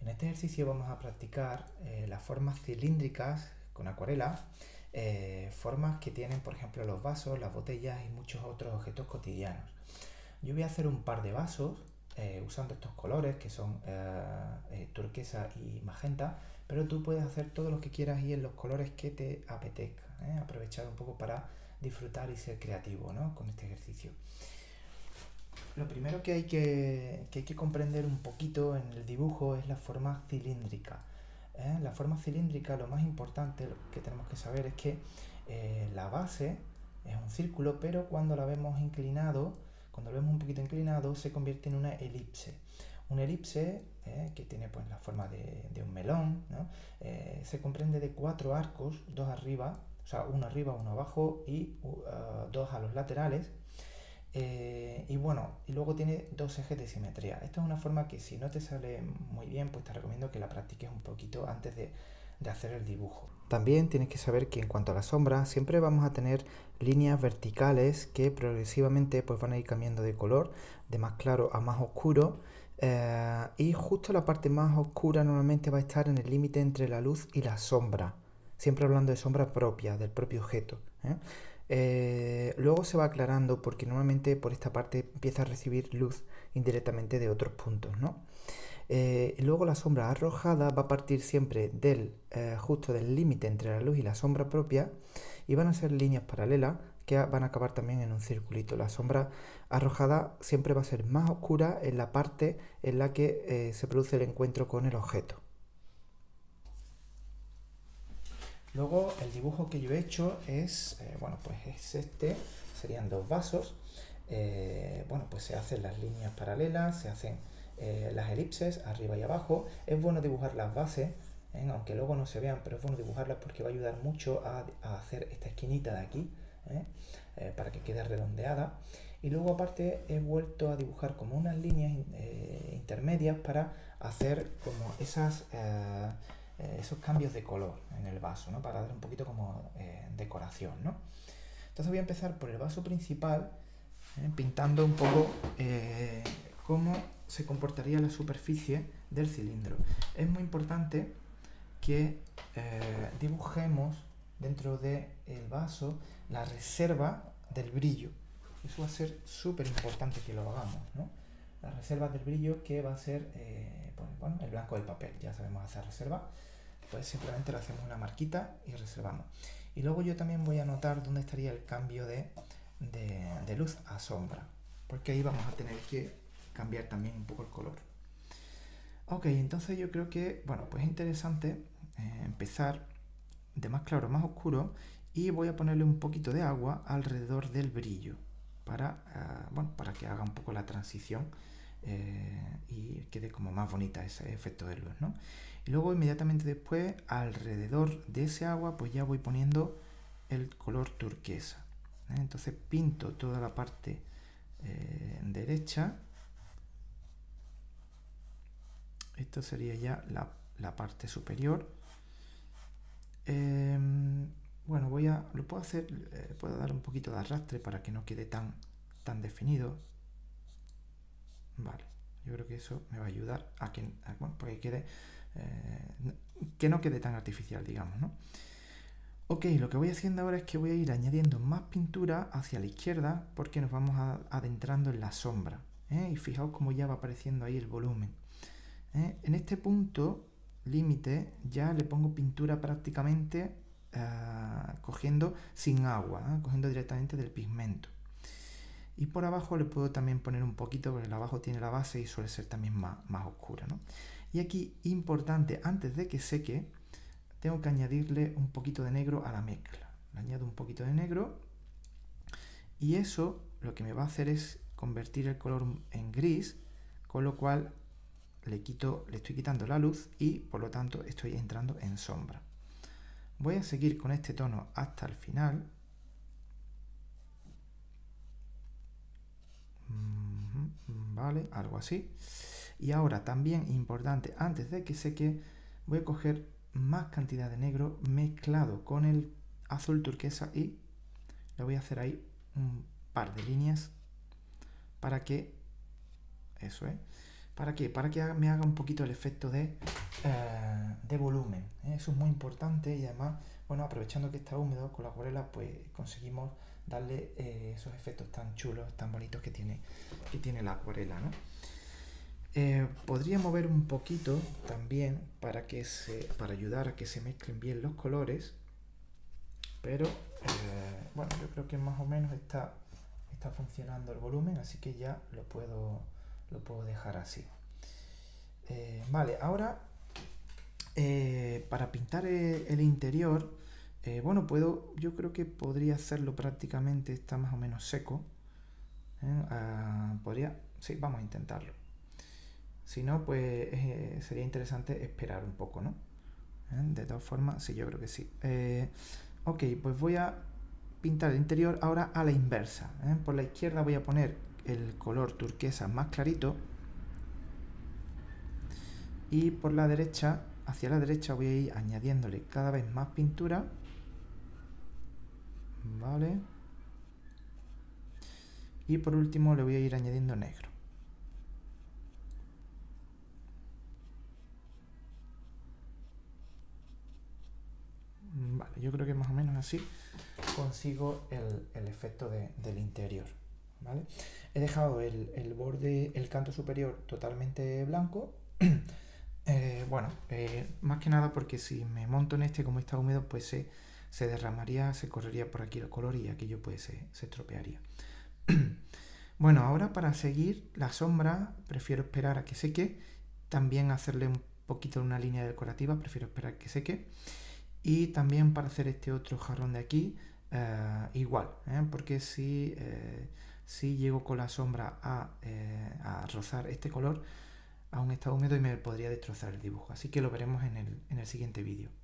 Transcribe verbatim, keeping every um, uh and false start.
En este ejercicio vamos a practicar eh, las formas cilíndricas con acuarela, eh, formas que tienen, por ejemplo, los vasos, las botellas y muchos otros objetos cotidianos. Yo voy a hacer un par de vasos eh, usando estos colores que son eh, eh, turquesa y magenta, pero tú puedes hacer todo lo que quieras y en los colores que te apetezca, ¿eh? Aprovechar un poco para disfrutar y ser creativo, ¿no?, con este ejercicio. Lo primero que hay que, que hay que comprender un poquito en el dibujo es la forma cilíndrica. ¿eh? La forma cilíndrica, lo más importante que tenemos que saber es que eh, la base es un círculo, pero cuando la vemos inclinado, cuando lo vemos un poquito inclinado, se convierte en una elipse. Una elipse, eh, que tiene pues la forma de, de un melón, ¿no? eh, se comprende de cuatro arcos, dos arriba, o sea, uno arriba, uno abajo y uh, dos a los laterales. Eh, y bueno, y luego tiene dos ejes de simetría. Esta es una forma que si no te sale muy bien, pues te recomiendo que la practiques un poquito antes de, de hacer el dibujo. También tienes que saber que en cuanto a la sombra, siempre vamos a tener líneas verticales que progresivamente pues, van a ir cambiando de color, de más claro a más oscuro. Eh, y justo la parte más oscura normalmente va a estar en el límite entre la luz y la sombra. Siempre hablando de sombra propia, del propio objeto. ¿eh? Eh, luego se va aclarando porque normalmente por esta parte empieza a recibir luz indirectamente de otros puntos, ¿no? Eh, luego la sombra arrojada va a partir siempre del, eh, justo del límite entre la luz y la sombra propia y van a ser líneas paralelas que van a acabar también en un circulito. La sombra arrojada siempre va a ser más oscura en la parte en la que eh, se produce el encuentro con el objeto. Luego el dibujo que yo he hecho es, eh, bueno, pues es este, serían dos vasos. Eh, bueno, pues se hacen las líneas paralelas, se hacen eh, las elipses arriba y abajo. Es bueno dibujar las bases, ¿eh? Aunque luego no se vean, pero es bueno dibujarlas porque va a ayudar mucho a, a hacer esta esquinita de aquí, ¿eh? Eh, para que quede redondeada. Y luego aparte he vuelto a dibujar como unas líneas eh, intermedias para hacer como esas... Eh, esos cambios de color en el vaso, ¿no?, para dar un poquito como eh, decoración, ¿no? Entonces voy a empezar por el vaso principal, ¿eh? pintando un poco eh, cómo se comportaría la superficie del cilindro. Es muy importante que eh, dibujemos dentro del vaso la reserva del brillo. Eso va a ser súper importante que lo hagamos, ¿no? La reserva del brillo, que va a ser eh, pues, bueno, el blanco del papel. Ya sabemos hacer reserva, pues simplemente le hacemos una marquita y reservamos. Y luego yo también voy a anotar dónde estaría el cambio de, de, de luz a sombra, porque ahí vamos a tener que cambiar también un poco el color. Ok, entonces yo creo que, bueno, pues es interesante eh, empezar de más claro a más oscuro y voy a ponerle un poquito de agua alrededor del brillo para, uh, bueno, para que haga un poco la transición eh, y quede como más bonita ese efecto de luz, ¿no? Y luego inmediatamente después, alrededor de ese agua, pues ya voy poniendo el color turquesa, ¿eh? Entonces pinto toda la parte eh, derecha. Esto sería ya la, la parte superior. Eh, bueno, voy a, lo puedo hacer, eh, puedo dar un poquito de arrastre para que no quede tan, tan definido. Vale, yo creo que eso me va a ayudar a que, a, bueno, para que quede, eh, que no quede tan artificial, digamos, ¿no? Ok, lo que voy haciendo ahora es que voy a ir añadiendo más pintura hacia la izquierda porque nos vamos a, adentrando en la sombra, ¿eh? Y fijaos cómo ya va apareciendo ahí el volumen, ¿eh? En este punto límite ya le pongo pintura prácticamente uh, cogiendo sin agua, ¿eh? Cogiendo directamente del pigmento. Y por abajo le puedo también poner un poquito, porque el abajo tiene la base y suele ser también más, más oscura, ¿no? Y aquí, importante, antes de que seque, tengo que añadirle un poquito de negro a la mezcla. Le añado un poquito de negro y eso lo que me va a hacer es convertir el color en gris, con lo cual le, quito, le estoy quitando la luz y por lo tanto estoy entrando en sombra. Voy a seguir con este tono hasta el final. Vale, algo así. Y ahora también importante, antes de que seque, voy a coger más cantidad de negro mezclado con el azul turquesa y le voy a hacer ahí un par de líneas para que, eso es, ¿Para qué? Para que me haga un poquito el efecto de, eh, de volumen, ¿eh? Eso es muy importante y además, bueno, aprovechando que está húmedo con la acuarela, pues conseguimos darle eh, esos efectos tan chulos, tan bonitos que tiene, que tiene la acuarela, ¿no? Eh, podría mover un poquito también para, que se, para ayudar a que se mezclen bien los colores, pero eh, bueno, yo creo que más o menos está, está funcionando el volumen, así que ya lo puedo, lo puedo dejar así. Eh, vale, ahora eh, para pintar el, el interior, eh, bueno, puedo, yo creo que podría hacerlo prácticamente, está más o menos seco. ¿eh? Ah, podría, sí, vamos a intentarlo. Si no, pues eh, sería interesante esperar un poco, ¿no? ¿Eh? De todas formas, sí, yo creo que sí. Eh, ok, pues voy a pintar el interior ahora a la inversa. ¿eh? Por la izquierda voy a poner el color turquesa más clarito. Y por la derecha, hacia la derecha voy a ir añadiéndole cada vez más pintura. Vale. Y por último le voy a ir añadiendo negro. Vale, yo creo que más o menos así consigo el, el efecto de, del interior. ¿Vale? He dejado el, el borde, el canto superior totalmente blanco. eh, bueno, eh, más que nada porque si me monto en este, como está húmedo, pues se, se derramaría, se correría por aquí el color y aquello pues se, se estropearía. Bueno, ahora para seguir la sombra prefiero esperar a que seque. También hacerle un poquito una línea decorativa, prefiero esperar a que seque. Y también para hacer este otro jarrón de aquí, eh, igual, ¿eh? Porque si, eh, si llego con la sombra a, eh, a rozar este color, aún está húmedo y me podría destrozar el dibujo. Así que lo veremos en el, en el siguiente vídeo.